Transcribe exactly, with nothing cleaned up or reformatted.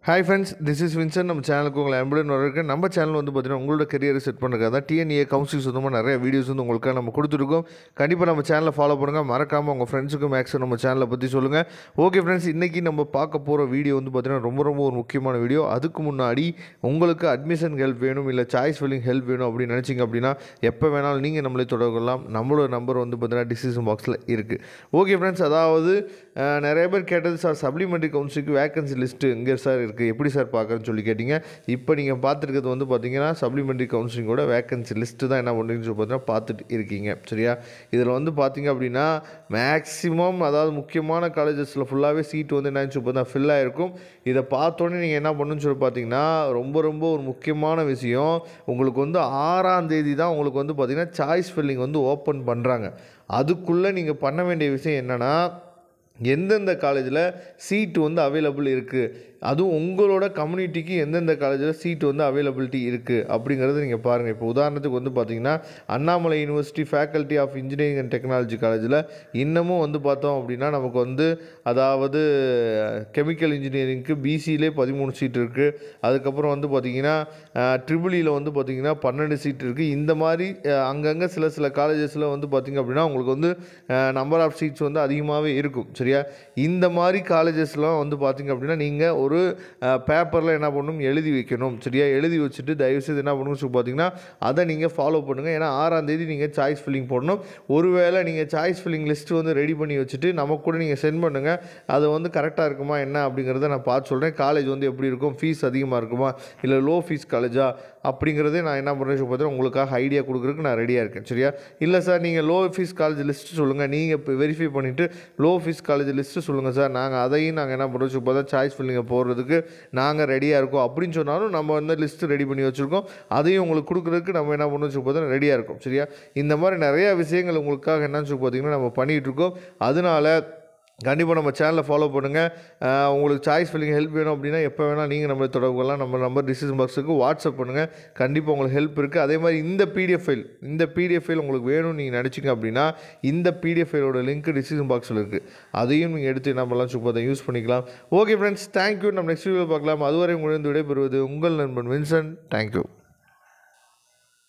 Hi friends, this is Vincent. நம்ம சேனலுக்கு உங்களை அன்புடன் வரவேற்கிறேன். நம்ம சேனல் வந்து பார்த்தீங்கன்னா உங்களோட கரியரை செட் பண்ணுறதுக்காக தான் T N E A counselling சொந்தமாக நிறைய வீடியோஸ் வந்து உங்களுக்காக நம்ம கொடுத்துருக்கோம். கண்டிப்பாக நம்ம சேனலை ஃபாலோ பண்ணுங்கள். மறக்காமல் உங்கள் ஃப்ரெண்ட்ஸுக்கும் மேக்ஸும் நம்ம சேனலை பற்றி சொல்லுங்கள். ஓகே ஃப்ரெண்ட்ஸ், இன்றைக்கி நம்ம பார்க்க போகிற வீடியோ வந்து பார்த்தீங்கன்னா ரொம்ப ரொம்ப ஒரு முக்கியமான வீடியோ. அதுக்கு முன்னாடி உங்களுக்கு அட்மிஷன் ஹெல்ப் வேணும், இல்லை சாய்ஸ் ஃபில்லிங் ஹெல்ப் வேணும் அப்படின்னு நினச்சிங்க அப்படின்னா எப்போ வேணாலும் நீங்கள் நம்மளே தொடர்பு கொள்ளலாம். நம்மளோட நம்பர் வந்து பார்த்தீங்கன்னா டிஸ்கிரிப்ஷன் பாக்ஸில் இருக்குது. ஓகே ஃப்ரெண்ட்ஸ், அதாவது நிறைய பேர் கேட்டது, சார் சப்ளிமெண்ட்ரி கவுன்சிலுக்கு வேகன்சி லிஸ்ட்டு எங்கே சார் இருக்குது, எப்படி சார் பார்க்குறேன்னு சொல்லி கேட்டிங்க. இப்போ நீங்கள் பார்த்துருக்கிறது வந்து பார்த்தீங்கன்னா சப்ளிமெண்ட்ரி கவுன்சிலிங்கோட வேகன்சி லிஸ்ட்டு தான் என்ன பண்ணுறீங்கன்னு சொல்லி பார்த்தீங்கன்னா பார்த்துட்டு இருக்கீங்க. சரியா, இதில் வந்து பார்த்தீங்க அப்படின்னா மேக்ஸிமம் அதாவது முக்கியமான காலேஜஸில் ஃபுல்லாகவே சீட் வந்து என்னன்னு சொல்லி பார்த்தா ஃபில் ஆகிருக்கும். இதை பார்த்தோன்னே நீங்கள் என்ன பண்ணணும்னு சொல்லி பார்த்தீங்கன்னா ரொம்ப ரொம்ப ஒரு முக்கியமான விஷயம், உங்களுக்கு வந்து ஆறாம் தேதி தான் உங்களுக்கு வந்து பார்த்திங்கன்னா சாய்ஸ் ஃபில்லிங் வந்து ஓப்பன் பண்ணுறாங்க. அதுக்குள்ளே நீங்கள் பண்ண வேண்டிய விஷயம் என்னென்னா, எந்தெந்த காலேஜில் சீட்டு வந்து அவைலபிள் இருக்குது, அதுவும் உங்களோட கம்யூனிட்டிக்கு எந்தெந்த காலேஜில் சீட்டு வந்து அவைலபிலிட்டி இருக்குது அப்படிங்கிறத நீங்கள் பாருங்கள். இப்போ உதாரணத்துக்கு வந்து பார்த்திங்கன்னா Annamalai university faculty of engineering and technology காலேஜில் இன்னமும் வந்து பார்த்தோம் அப்படின்னா நமக்கு வந்து அதாவது கெமிக்கல் இன்ஜினியரிங்க்கு பிசியிலே பதிமூணு சீட் இருக்குது. அதுக்கப்புறம் வந்து பார்த்திங்கன்னா ட்ரிபிளியில் வந்து பார்த்திங்கன்னா பன்னெண்டு சீட் இருக்குது. இந்த மாதிரி அங்கங்கே சில சில காலேஜஸில் வந்து பார்த்திங்க அப்படின்னா உங்களுக்கு வந்து நம்பர் ஆஃப் சீட்ஸ் வந்து அதிகமாகவே இருக்கும். சரியா, இந்த மாதிரி காலேஜஸ்லாம் வந்து பார்த்திங்க அப்படின்னா நீங்கள் ஒரு பேப்பரில் என்ன பண்ணணும், எழுதி வைக்கணும். சரியா, எழுதி வச்சுட்டு தயவுசெய்து என்ன பண்ணணும்னு சொல்லி பார்த்தீங்கன்னா அதை நீங்கள் ஃபாலோ பண்ணுங்கள். ஏன்னா ஆறாம் தேதி நீங்கள் சாய்ஸ் ஃபில்லிங் போடணும். ஒருவேளை நீங்கள் சாய்ஸ் ஃபில்லிங் லிஸ்ட்டு வந்து ரெடி பண்ணி வச்சுட்டு நமக்கு கூட நீங்கள் சென்ட் பண்ணுங்கள். அது வந்து கரெக்டாக இருக்குமா என்ன அப்படிங்கிறத நான் பார்த்து சொல்கிறேன். காலேஜ் வந்து எப்படி இருக்கும், ஃபீஸ் அதிகமாக இருக்குமா இல்லை லோ ஃபீஸ் காலேஜா அப்படிங்கிறதே நான் என்ன பண்ணுறேன்னு சொல்லி பார்த்தீங்கன்னா உங்களுக்காக ஐடியா கொடுக்குறதுக்கு நான் ரெடியாக இருக்கேன். சரியா, இல்லை சார் நீங்கள் லோ ஃபீஸ் காலேஜ் லிஸ்ட்டு சொல்லுங்கள், நீங்கள் இப்போ வெரிஃபை பண்ணிவிட்டு லோ ஃபீஸ் காலேஜ் லிஸ்ட்டு சொல்லுங்கள் சார், நாங்கள் அதையும் நாங்கள் என்ன பண்ணுறோம் சொல்லி பார்த்தா சாய்ஸ் ஃபில்லிங்கை போடுறதுக்கு நாங்கள் ரெடியாக இருக்கோம் அப்படின்னு சொன்னாலும் நம்ம வந்து லிஸ்ட்டு ரெடி பண்ணி வச்சுருக்கோம். அதையும் உங்களுக்கு கொடுக்குறதுக்கு நம்ம என்ன பண்ணணும் சொல்லி பார்த்தா ரெடியாக இருக்கும். சரியா, இந்த மாதிரி நிறையா விஷயங்கள் உங்களுக்காக என்னன்னு சொல்லி பார்த்தீங்கன்னா நம்ம பண்ணிகிட்ருக்கோம். அதனால கண்டிப்பாக நம்ம சேனலை ஃபாலோ பண்ணுங்கள். உங்களுக்கு சாய்ஸ் ஃபில்லிங் ஹெல்ப் வேணும் அப்படின்னா எப்போ வேணால் நீங்கள் நம்மளை தொடர்பு கொள்ளலாம். நம்ம நம்பர் டிஸ்கிரிப்ஷன் பாக்ஸுக்கு வாட்ஸ்அப் பண்ணுங்கள். கண்டிப்பாக உங்களுக்கு ஹெல்ப் இருக்குது. அதே மாதிரி இந்த பிடிஎஃப் ஃபைல் இந்த பிடிஎஃப் ஃபைல் உங்களுக்கு வேணும்னு நீங்கள் நினச்சிங்க அப்படின்னா இந்த பிடிஎஃப் ஃபைலோட லிங்க் டிஸ்கிரிப்ஷன் பாக்ஸில் இருக்குது. அதையும் நீங்கள் எடுத்து என்ன பண்ணலாம் சொல்லி பார்த்தா யூஸ் பண்ணிக்கலாம். Okay friends, thank you. நம்ம நெக்ஸ்ட் வீடியோ பார்க்கலாம். அதுவரை உங்களிடம் விடைபெறுவது உங்கள் நண்பன் வின்சென்ட். தேங்க்யூ.